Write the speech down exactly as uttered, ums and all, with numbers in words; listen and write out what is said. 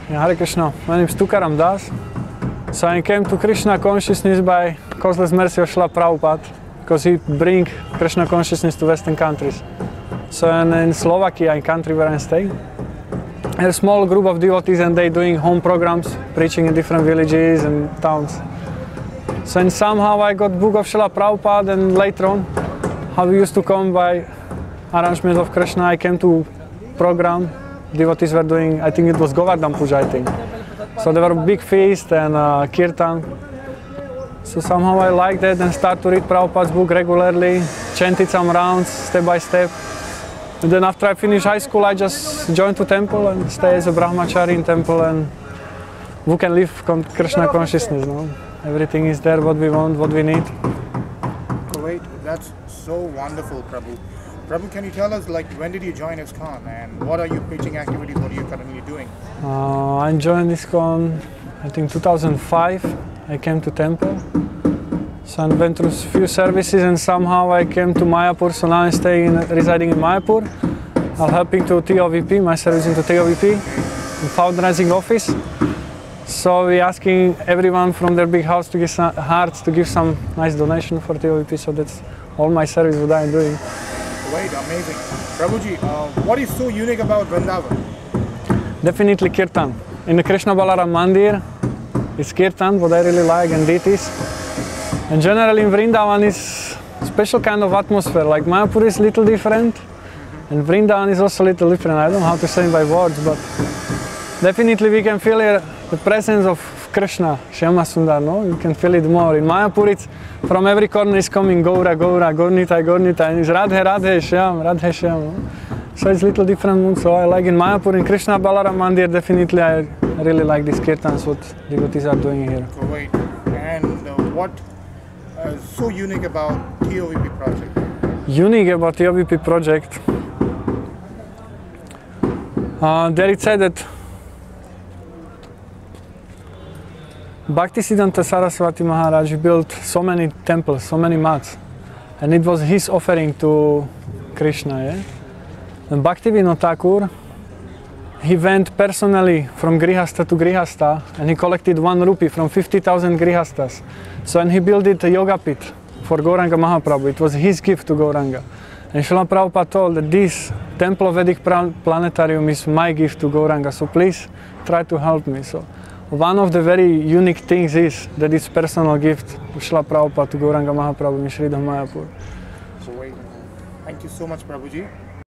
Yeah, Hare Krishna. My name is Tukaram Das. So I came to Krishna consciousness by causeless mercy of Srila Prabhupada, because he bring Krishna consciousness to Western countries. So in, in Slovakia, in country where I'm staying, a small group of devotees, and they doing home programs, preaching in different villages and towns. So and somehow I got book of Srila Prabhupada, and later on, how we used to come by arrangement of Krishna, I came to program. Devotees were doing, I think it was Govardhan Puja, I think. So there were big feast and uh, kirtan. So somehow I liked that and started to read Prabhupada's book regularly, chanted some rounds, step by step. And then after I finished high school, I just joined to temple and stay as a brahmachari in temple, and who can live con Krishna consciousness, no? Everything is there, what we want, what we need. Great, that's so wonderful, Prabhu. Prabhu, can you tell us, like, when did you join ISKCON and what are your preaching activities, what are you currently doing? Uh, I joined ISKCON, I think two thousand five. I came to temple. So I went through a few services, and somehow I came to Mayapur, so now I'm staying, residing in Mayapur. I'm helping to T O V P, my service into T O V P, in fundraising office. So we're asking everyone from their big house to give some hearts to give some nice donation for T O V P, so that's all my service what I'm doing. Great, amazing. Prabhuji, uh, what is so unique about Vrindavan? Definitely Kirtan. In the Krishna Balaram Mandir, it's Kirtan, what I really like, and deities. And generally in Vrindavan is special kind of atmosphere, like Mayapur is a little different, and Vrindavan is also a little different. I don't know how to say it by words, but definitely we can feel here the presence of Krishna, Shyama Sundar, no? You can feel it more. In Mayapur, it's from every corner is coming Gaura, Gaura, Gaurnitai, Gaurnitai, and it's Radhe, Radhe, Shyam, Radhe, Shyam. No? So it's a little different mood. So I like in Mayapur, in Krishna Balaram Mandir, definitely I really like these kirtans, what devotees are doing here. Great. And uh, what is so unique about T O V P project? Unique about T O V P project? Uh, there it said that Bhaktisiddhanta Saraswati Maharaj built so many temples, so many mats, and it was his offering to Krishna. Yeah? And Bhaktivinoda Thakur, he went personally from Grihastha to Grihastha, and he collected one rupee from fifty thousand Grihasthas. So and he built it a yoga pit for Gauranga Mahaprabhu. It was his gift to Gauranga. And Srila Prabhupada told that this Temple of Vedic Planetarium is my gift to Gauranga, so please try to help me. So one of the very unique things is that it's personal gift of Srila Prabhupada to Gauranga Mahaprabhu in Sridham Mayapur. Great. Thank you so much, Prabhuji.